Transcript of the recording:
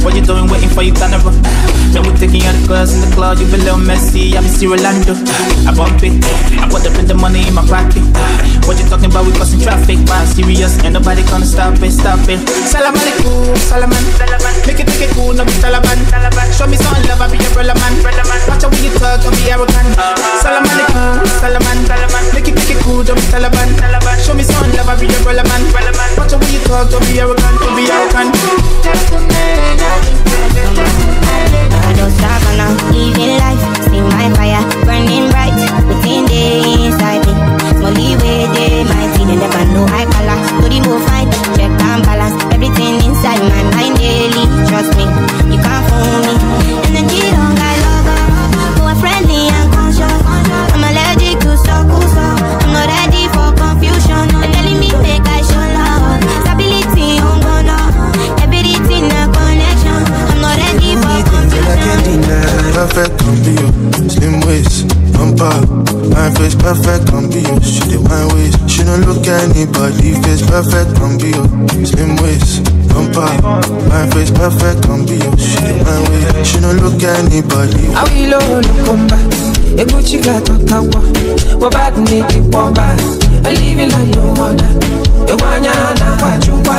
What you doing, waiting for you, gonna run? Then we're taking out the girls in the club, you be little messy, I be see Rolando. I bump it, I put up in the money in my pocket. What you talking about, we causing traffic, but serious, ain't nobody gonna stop it, stop it. Salam alaikum, salaman, make it cool, no be Taliban. Show me some love, I be your brother man. Watch out when you talk, don't be arrogant. Salam alaikum, salaman, make it cool, don't be Taliban. Show me some love, I be your brother man. Watch out when you talk, don't be arrogant, don't be arrogant. I don't stop and I'm living life. See my fire burning bright within the inside me. Molly way they mighty, they never know I color. Do the move fine, check and balance. Everything inside my mind daily. Trust me, you can't fool me. Energy long I love her, who are friendly and conscious. I'm allergic to so. I'm not ready for confusion. They're telling me make I show love. Stability on gonna, everything a connection. I'm not ready for confusion. Perfect can be you, slim waist, bumper. My face perfect can be you, she the wine waist. She don't look at anybody, face perfect can be you, slim waist, bumper. My face perfect can be you, she the wine waist. She don't look at anybody. I will look back. A Gucci got a kawa. What bad need it, what bad? I live in a no one. The one yana, what you want.